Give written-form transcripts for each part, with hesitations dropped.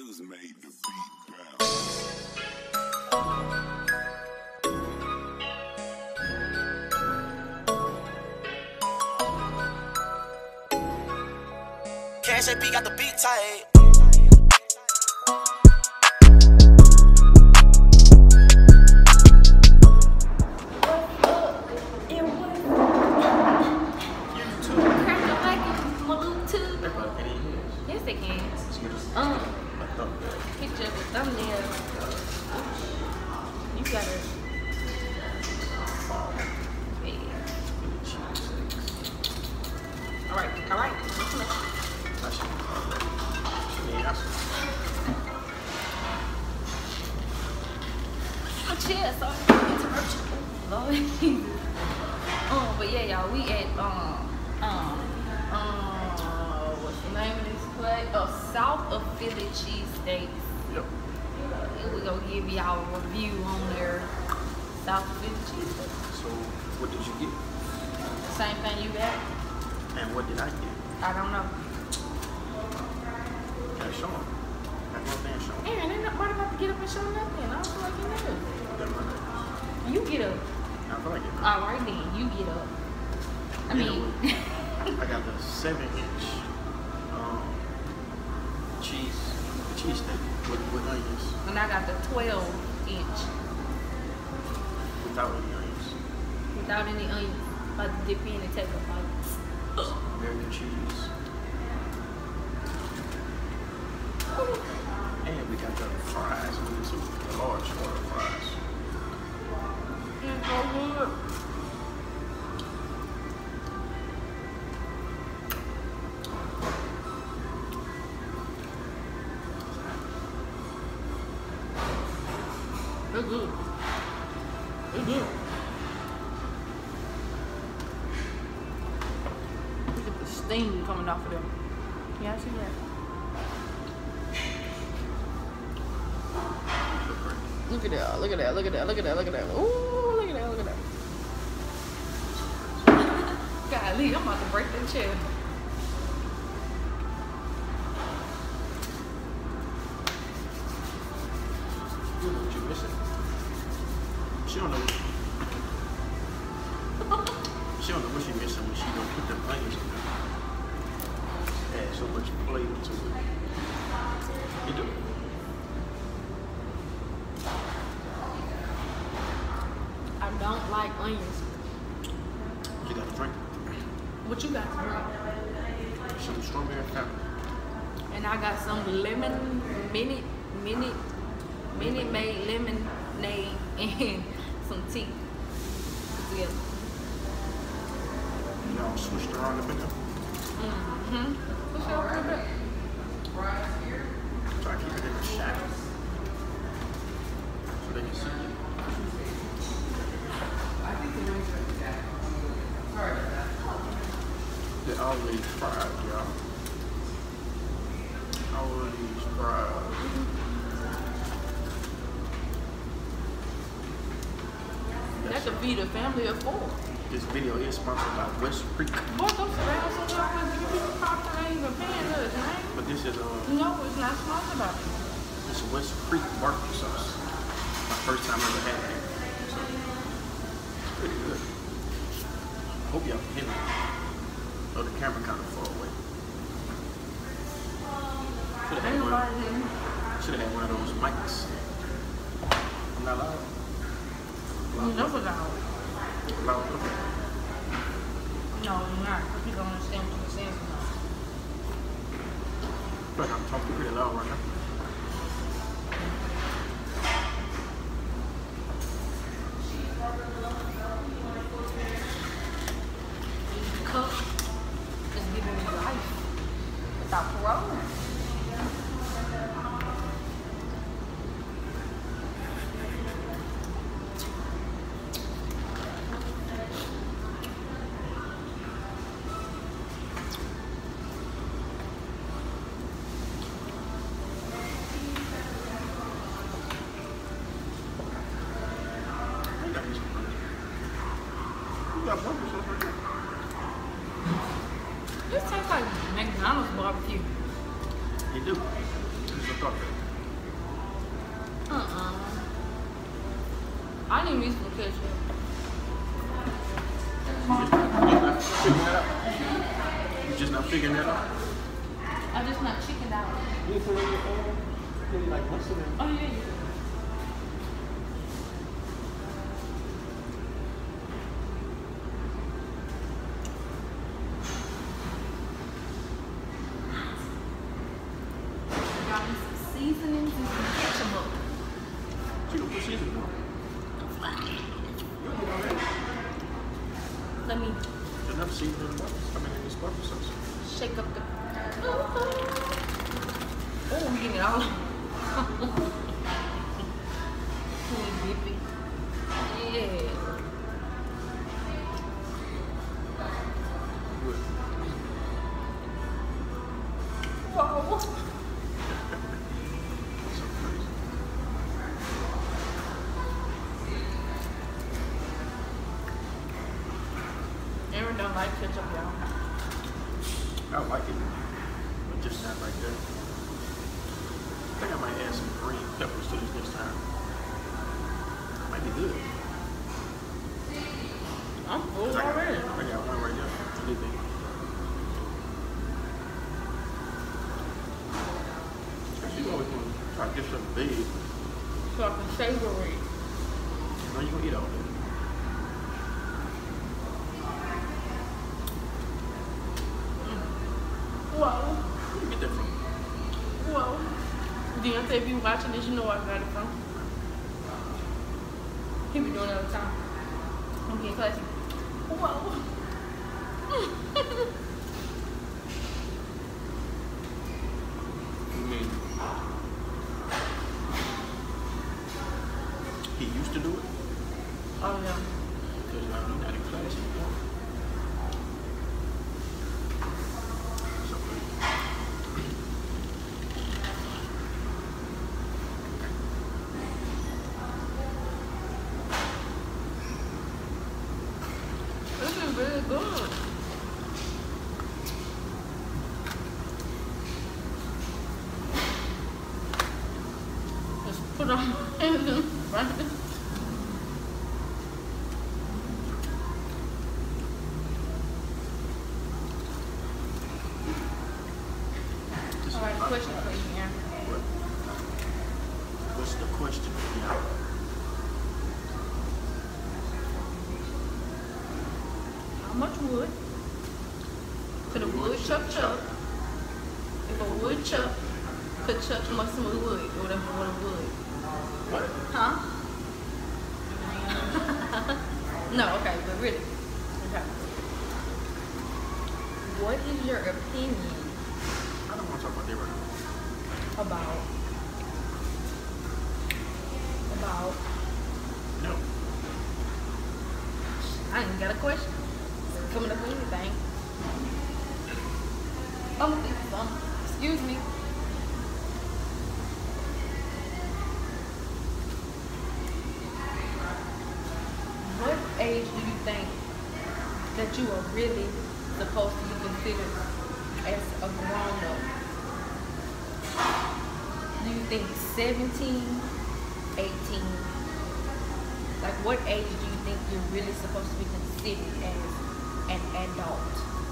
just made the beat bounce. Cash AP got the beat tight. Yes, they can. Picture of the thumbnail. You gotta. Yeah. All right. Chill, so interruption. Lord Jesus. But yeah, y'all, we at what's the name of this place? South of Philly Cheesesteaks. Yep. We're gonna give y'all a review on their South of Philly Cheesesteaks. So, what did you get? Same thing you got? And what did I get? I don't know. Yeah, show them. That's one thing, show them. Aaron, ain't nobody about to get up and show nothing. I don't feel like you know. You get up. I feel like it. All right then, you get up. I mean, I got the 7-inch cheese steak with onions. and I got the 12-inch Without any onions. without any onions. About to dip in and take a bite. American cheese. And we got the fries. We get some large order fries. It's so good. It's good. It's good. Look at the steam coming off of them. Yeah, I see that. Look at that, look at that, look at that, look at that, look at that. Ooh, look at that, look at that. Golly, I'm about to break that chair. You know what you're missing. She don't know what she's missing when she don't put them onions in there. Add so much flavor to it. You do. I don't like onions. You got to drink What you got to drink? some strawberry pepper. And I got some lemon, minute made lemonade and some tea together. Y'all switched around the window. What's your favorite? Try to keep it in the shadow so they can see you. They're already fried, y'all. Already fried. That could feed a family of 4. This video is sponsored by West Creek. Boy, those surround so y'all with you people probably ain't even paying us, man. But this is No, it's not sponsored by me. this West Creek barbecue sauce. My first time ever had it. So it's pretty good. Hope y'all can hear me. Oh, the camera kind of far away. Should have Ain't had nobody in. one of those mics. I'm not loud. You know what I Loud. Okay. No, you're not. Because people don't understand what you're saying sometimes. But I'm talking pretty loud right now. Cook is giving me life without parole. got barbecue sauce right there. This tastes like McDonald's barbecue. They do. It's a thought that. I need me some ketchup. You're just not figuring that out. I'm just not chickened out. You put in your put like mustard in. Oh, yeah. Got me some seasonings and some ketchup. You don't put seasoning on. Let me Enough seasoning in this barbecue sauce. shake up the. Oh, we getting it all. Dip it. Yeah. Good. Whoa. So crazy. Aaron don't like ketchup, y'all. I like it, but just not like that. I think I might add some green peppers to this next time. Might be good. I'm full 'Cause already. I got one right there. What do you think? You always want to try to get something big. So I can savor it. No, you gonna eat all of it. Whoa. Where you get that from? Whoa. Deontay, if you watching this, you know where I got it from. He be doing it all the time. I'm getting classy. Whoa. I mean, he used to do it Oh, yeah. because he's not in class anymore. So This is really good. Just put on my hands in front. this All right, is question for you, Aaron. What? What's the question? Yeah. How much wood could a woodchuck chuck if a woodchuck could chuck some wood or whatever what a wood? What? Huh? No, okay, but really. Okay. What is your opinion I don't want to talk about that right now. about No. I ain't got a question. It's coming up with anything. I'm gonna think of something. Excuse me. What age do you think that you are really supposed to be considered as a grown up? Do you think 17, 18? Like what age do you think you're really supposed to be considered as an adult?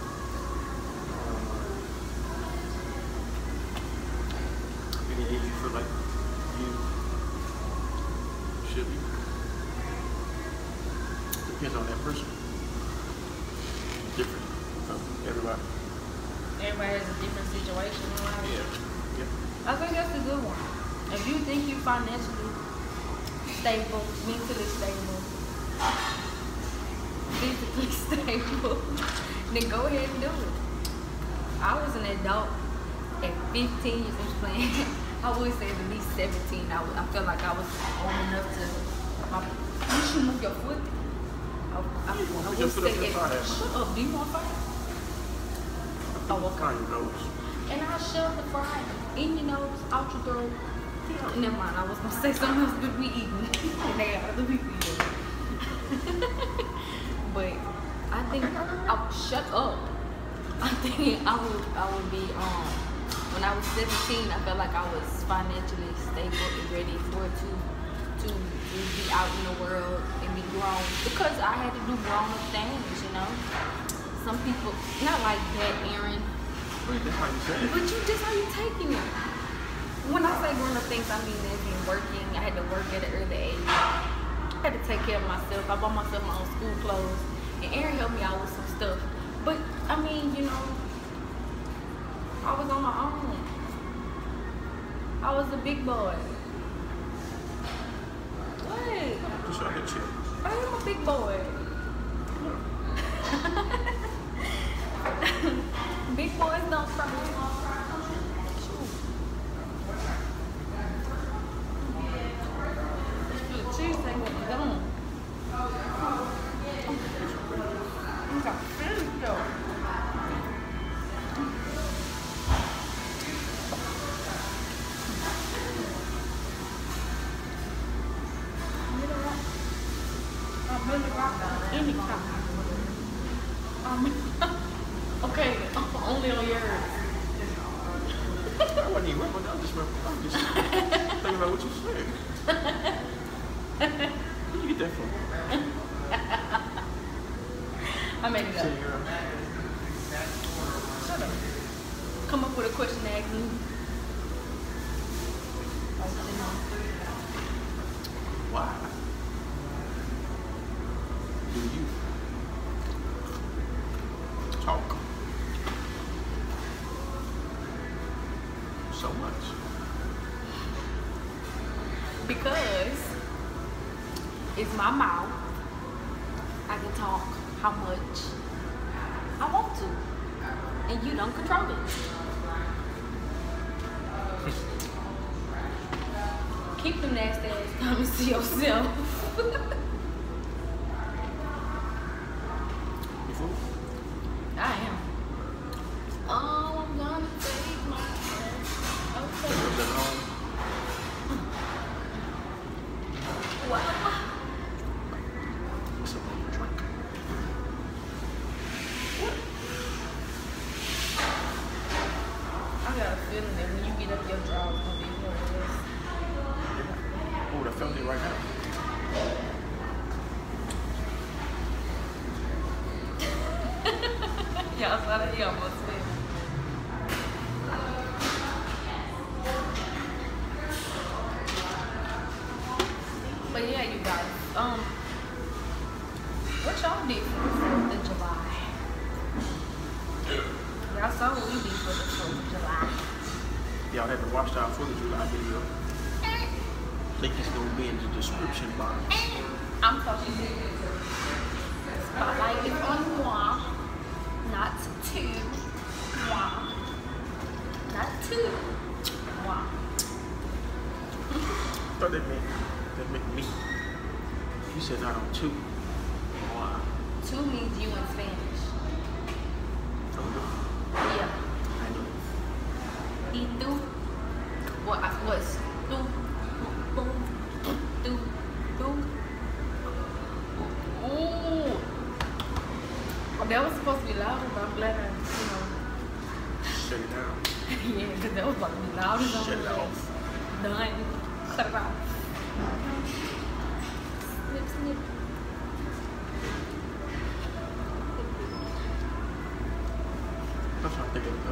Any age you feel like you should be? Depends on that person. Different from everybody. Everybody has a different situation in life. Yeah. I think that's a good one. If you think you're financially stable, mentally stable, physically stable, then go ahead and do it. I was an adult at 15 years old playing. I would say at least 17. I felt like I was old enough to. You should move your foot. I would Just put up say, your fire. shut up. Do you want fire? Oh, okay. Fire your nose. And I shoved the fry in your nose, out your throat. Never mind, I was gonna say something else, but we eating. And they got other people eating. But I think shut up. I think I would be when I was 17, I felt like I was financially stable and ready for it to be out in the world and be grown, because I had to do grown up things, you know. Some people, not like that, Aaron. Wait, that's how you say it. But you just how you taking it. When I say grown up things, I mean as in working. I had to work at an early age. I had to take care of myself. I bought myself my own school clothes, and Aaron helped me out with some stuff. But I mean, you know, I was on my own. I was a big boy. What? Just out here chill. I am a big boy. Big boys don't cry. The cheese ain't gonna go on. Okay, there you go. I'm really rock anytime. Okay, only on yours. I wasn't even rapping. I'm just thinking about what you said. Where you get that from? I made it up. Say, girl. Shut up. Come up with a question to ask me. Why do you talk so much? Because it's my mouth. I can talk how much I want to. And you don't control it. Keep the nasty ass comments to yourself. You fool? I am. Oh, I'm gonna take my ass. Okay. Take yourself home. Well, What's up on your drink? I got a feeling that when you get up, your jaw's gonna be nervous. Oh, I felt it right now. Y'all saw that? He almost fell. But yeah, you guys, what y'all did for the 4th of July? Y'all saw what we did for the 4th of July. Y'all haven't watched our 4th of July video. Link is going to be in the description box. I'm talking to you. Spotlight is on moi, not two. Moi. Not two. Moi. Thought that meant me. You said not on two. Wow. Two means you in Spanish. Oh, Yeah. I know. Y tú. What's tú? Tú. Ooh. That was supposed to be louder, but I'm glad I, Shut it down. yeah, because that was about to be louder. Shut it off. Done. Cut it off. Snip, snip. I'm trying to think of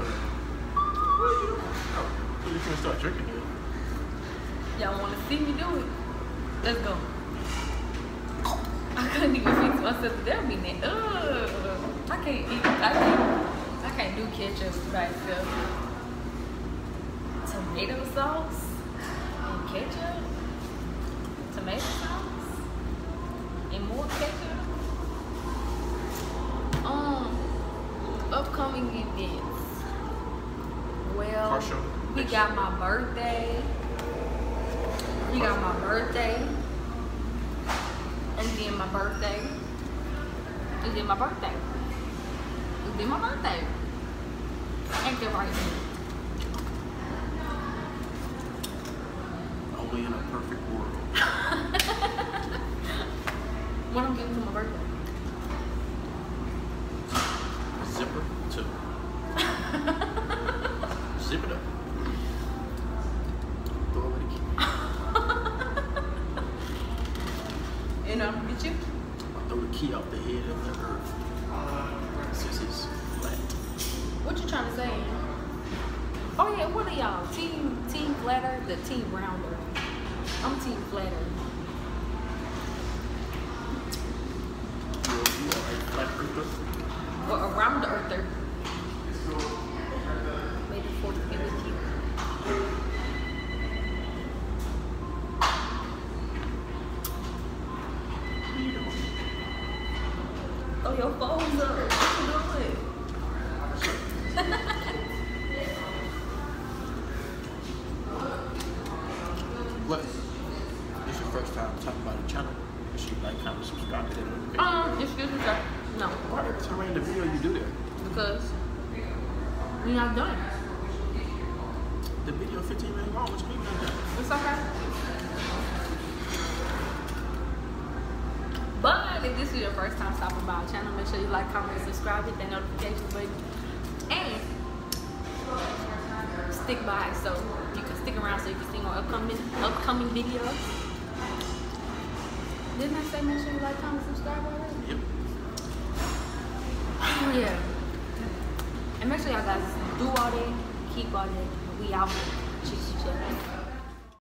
oh, you can start drinking here. Y'all want to see me do it? Let's go. I couldn't even fix myself. That'd be neat. I can't eat. I can't do ketchup by itself. Tomato sauce and ketchup. Tomato sauce and more ketchup. Upcoming events. Well, Partial. we got my birthday. We got my birthday. And then my birthday. And then my birthday. And then my birthday. Ain't that right? Only in a perfect world. What I'm getting to my birthday? Zipper 2. Zip it up. You know, get you. I'll throw the key off the head of the earth. Since it's flat. What you trying to say? Oh yeah, what are y'all? Team flat earth, the team round earth. I'm team flat earth. You are a flat earther. Or a round earther. May the fourth be with you. What you doing? Oh, your phone's up. What you doing? What? This is your first time talking about the channel. You should like, comment, subscribe to that. Excuse me, sir. No, Why every time I end the video you do that? because you're not done. The video 15 minutes long, which means not done. It's okay. But if this is your first time stopping by our channel, make sure you like, comment, and subscribe, hit that notification button, and stick by so you can stick around so you can see more upcoming videos. Didn't I say make sure you like, comment, subscribe already? Yep. Oh yeah. And make sure y'all guys do all that, keep all that. We out. Cheese each other.